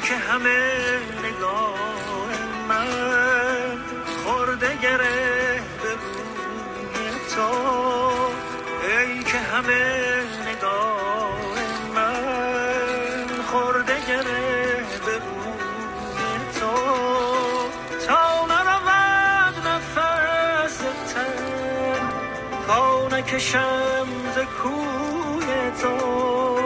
که همه نگاه من خورده گره به روی تو، ای که همه نگاه من خورده گره به روی تو، تا نرود نفس تن، تا نکشم ز کوی تو،